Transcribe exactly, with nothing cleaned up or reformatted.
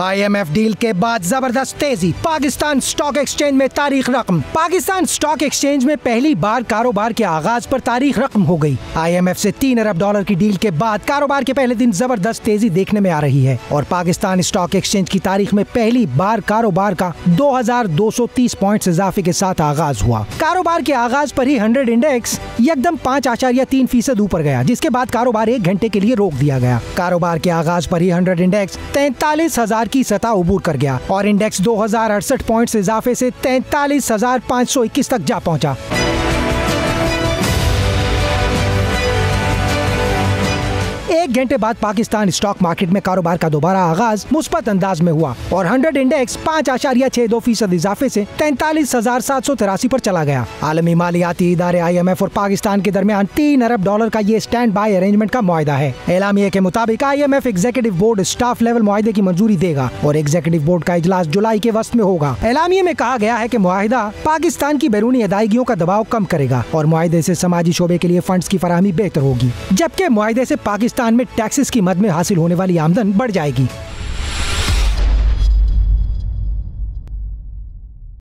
आई M F deal के बाद जबरदस्त तेजी, पाकिस्तान स्टॉक एक्सचेंज में तारीख रकम। पाकिस्तान स्टॉक एक्सचेंज में पहली बार कारोबार के आगाज पर तारीख रकम हो गई। आई एम एफ से तीन अरब डॉलर की डील के बाद कारोबार के पहले दिन जबरदस्त तेजी देखने में आ रही है और पाकिस्तान स्टॉक एक्सचेंज की तारीख में पहली बार कारोबार का दो हजार दो सौ तीस पॉइंट इजाफे के साथ आगाज हुआ। कारोबार के आगाज पर ही हंड्रेड इंडेक्स एकदम पाँच आशारिया तीन फीसद ऊपर गया, जिसके बाद कारोबार एक घंटे के लिए रोक दिया गया। कारोबार के आगाज पर ही हंड्रेड इंडेक्स तैंतालीस हजार की सतह उबूर कर गया और इंडेक्स दो हजार अड़सठ पॉइंट इजाफे से तैंतालीस हजार पाँच सौ इक्कीस तक जा पहुंचा। एक घंटे बाद पाकिस्तान स्टॉक मार्केट में कारोबार का दोबारा आगाज मुस्बत अंदाज में हुआ और हंड्रेड इंडेक्स पाँच आशारिया छह दो फीसद इजाफे से तैंतालीस हजार सात सौ तिरासी पर चला गया। आलमी मालियाती इदारे आई एम एफ और पाकिस्तान के दरमियान तीन अरब डॉलर का ये स्टैंड बाय अरेंजमेंट का मुआहदा है। एलामिया के मुताबिक I M F executive board staff level मुआहदे की मंजूरी देगा और एग्जीक्यूटिव बोर्ड का इजलास जुलाई के वस्त में होगा। एलामिया में कहा गया है कि मुआहदा पाकिस्तान की बैरूनी अदायगियों का दबाव कम करेगा और मुआहदे से समाजी शोबे के लिए फंड्स की फराहमी बेहतर होगी, जबकि मुआहदे से पाकिस्तान में टैक्सेस की मद में हासिल होने वाली आमदन बढ़ जाएगी।